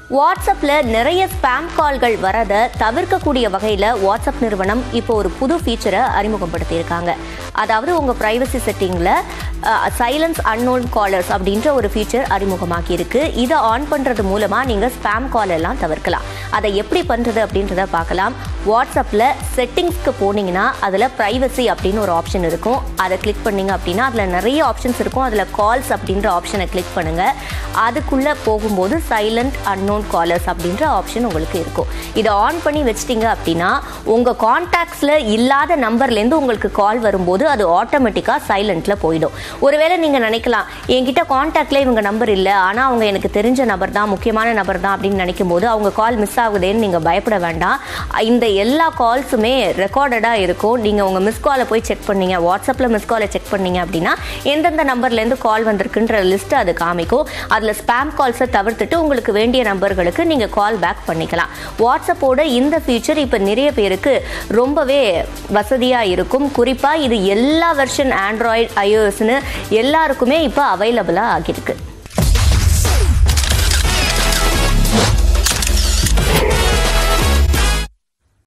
வாட்ஸ்அப்ல நிறைய ஸ்பாம் கால்கள் வரதை தவிர்க்கக்கூடிய வகையில் வாட்ஸ்அப் நிறுவனம் இப்போ ஒரு புது ஃபீச்சரை அறிமுகப்படுத்தியிருக்காங்க. அதாவது உங்கள் ப்ரைவசி செட்டிங்கில் சைலன்ஸ் அன்னோன் காலர்ஸ் அப்படின்ற ஒரு ஃபீச்சர் அறிமுகமாக்கி இருக்கு. இதை ஆன் பண்ணுறது மூலமாக நீங்கள் ஸ்பாம் கால் எல்லாம் தவிர்க்கலாம். அதை எப்படி பண்ணுறது அப்படின்றத பார்க்கலாம். வாட்ஸ்அப்பில் செட்டிங்ஸ்க்கு போனீங்கன்னா அதில் ப்ரைவசி அப்படின்னு ஒரு ஆப்ஷன் இருக்கும். அதை கிளிக் பண்ணிங்க அப்படின்னா அதில் நிறைய ஆப்ஷன்ஸ் இருக்கும். அதில் கால்ஸ் அப்படின்ற ஆப்ஷனை கிளிக் பண்ணுங்கள். அதுக்குள்ளே போகும்போது சைலண்ட் அன்னோன் காலர்ஸ் அப்படின்ற ஆப்ஷன் உங்களுக்கு இருக்கும். இதை ஆன் பண்ணி வச்சிட்டிங்க அப்படின்னா உங்கள் கான்டாக்ட்ஸில் இல்லாத நம்பர்லேருந்து உங்களுக்கு கால் வரும்போது அது ஆட்டோமேட்டிக்காக சைலண்ட்டில் போயிடும். ஒருவேளை நீங்கள் நினைக்கலாம், என்கிட்ட கான்டாக்டில் இவங்க நம்பர் இல்லை, ஆனால் அவங்க எனக்கு தெரிஞ்ச நபர் தான், முக்கியமான நபர் தான் அப்படின்னு நினைக்கும் போது அவங்க கால் மிஸ் ஆகுதேன்னு நீங்கள் பயப்பட வேண்டாம். இந்த எல்லா கால்ஸுமே ரெக்கார்டடாக இருக்கும். நீங்கள் உங்கள் மிஸ் காலை போய் செக் பண்ணீங்க, வாட்ஸ்அப்பில் மிஸ் காலை செக் பண்ணீங்க அப்படின்னா எந்தெந்த நம்பர்லேருந்து கால் வந்திருக்குன்ற லிஸ்ட்டு அது காமிக்கும். அதில் ஸ்பாம் கால்ஸை தவிர்த்துட்டு உங்களுக்கு வேண்டிய நம்பர்களுக்கு நீங்கள் கால் பேக் பண்ணிக்கலாம். வாட்ஸ்அப்போட இந்த ஃபீச்சர் இப்போ நிறைய பேருக்கு ரொம்பவே வசதியாக இருக்கும். குறிப்பாக இது எல்லா வெர்ஷன் ஆண்ட்ராய்டு, iOSன்னு எல்லாருக்குமே இப்போ அவைலபிளாக ஆகியிருக்கு.